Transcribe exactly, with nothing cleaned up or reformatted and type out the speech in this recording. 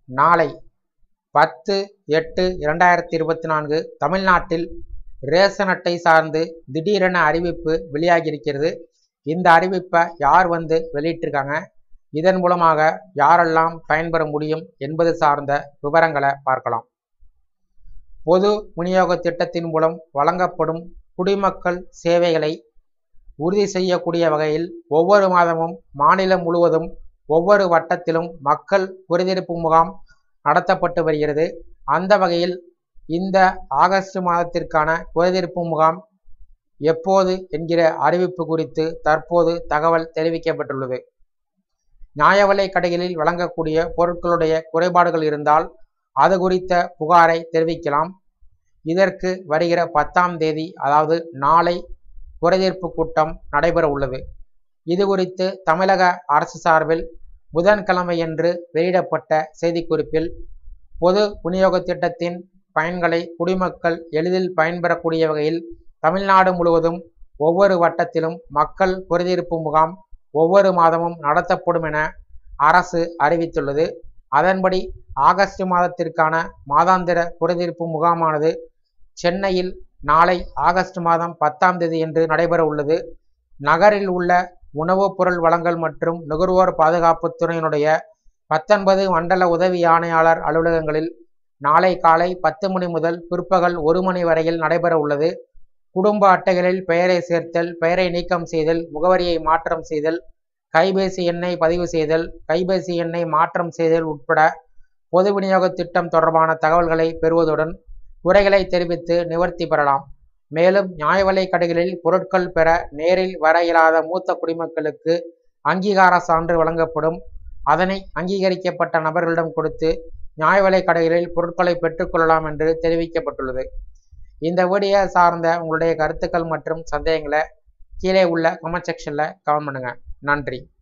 நாளை பத்து எட்டு இரண்டாயிரத்தி இருபத்தி நான்கு தமிழ்நாட்டில் ரேஷன் அட்டை சார்ந்து திடீரென அறிவிப்பு வெளியாகியிருக்கிறது. இந்த அறிவிப்பை யார் வந்து வெளியிட்டிருக்காங்க, இதன் மூலமாக யாரெல்லாம் பயன்பெற முடியும் என்பது சார்ந்த விவரங்களை பார்க்கலாம். பொது விநியோக திட்டத்தின் மூலம் வழங்கப்படும் குடிமக்கள் சேவைகளை உறுதி செய்யக்கூடிய வகையில் ஒவ்வொரு மாதமும் மாநிலம் முழுவதும் ஒவ்வொரு வட்டத்திலும் மக்கள் குறைதீர்ப்பு முகாம் நடத்தப்பட்டு வருகிறது. அந்த வகையில் இந்த ஆகஸ்ட் மாதத்திற்கான குறைதீர்ப்பு முகாம் எப்போது என்கிற அறிவிப்பு குறித்து தற்போது தகவல் தெரிவிக்கப்பட்டுள்ளது. நியாய விலைக் கடைகளில் வழங்கக்கூடிய பொருட்களுடைய குறைபாடுகள் இருந்தால் அது குறித்த புகாரை தெரிவிக்கலாம். இதற்கு வருகிற பத்தாம் தேதி அதாவது நாளை குறைதீர்ப்பு கூட்டம் நடைபெற உள்ளது. இது குறித்து தமிழக அரசு சார்பில் புதன்கிழமையன்று வெளியிடப்பட்ட செய்திக்குறிப்பில் பொது விநியோக திட்டத்தின் பயன்களை குடிமக்கள் எளிதில் பயன்பெறக்கூடிய வகையில் தமிழ்நாடு முழுவதும் ஒவ்வொரு வட்டத்திலும் மக்கள் குறைதீர்ப்பு முகாம் ஒவ்வொரு மாதமும் நடத்தப்படும் என அரசு அறிவித்துள்ளது. அதன்படி ஆகஸ்ட் மாதத்திற்கான மாதாந்திர குறைதீர்ப்பு முகாமானது சென்னையில் நாளை ஆகஸ்ட் மாதம் பத்தாம் தேதி என்று நடைபெற உள்ளது. நகரில் உள்ள உணவுப் பொருள் வழங்கல் மற்றும் நுகர்வோர் பாதுகாப்பு துறையினுடைய பத்தொன்பது மண்டல உதவி ஆணையாளர் அலுவலகங்களில் நாளை காலை பத்து மணி முதல் பிற்பகல் ஒரு மணி வரையில் நடைபெற உள்ளது. குடும்ப அட்டைகளில் பெயரை சேர்த்தல், பெயரை நீக்கம் செய்தல், முகவரியை மாற்றம் செய்தல், கைபேசி எண்ணை பதிவு செய்தல், கைபேசி எண்ணை மாற்றம் செய்தல் உட்பட பொது விநியோக திட்டம் தொடர்பான தகவல்களை பெறுவதுடன் குறைகளை தெரிவித்து நிவர்த்தி பெறலாம். மேலும் நியாய விலைக் கடைகளில் பொருட்கள் பெற நேரில் வர இயலாத மூத்த குடிமக்களுக்கு அங்கீகார சான்று வழங்கப்படும். அதனை அங்கீகரிக்கப்பட்ட நபர்களிடம் கொடுத்து நியாய விலைக் கடைகளில் பொருட்களை பெற்றுக்கொள்ளலாம் என்று தெரிவிக்கப்பட்டுள்ளது. இந்த வீடியோ சார்ந்த உங்களுடைய கருத்துக்கள் மற்றும் சந்தேகங்களை கீழே உள்ள கமெண்ட் செக்ஷனில் கமெண்ட் பண்ணுங்க. நன்றி.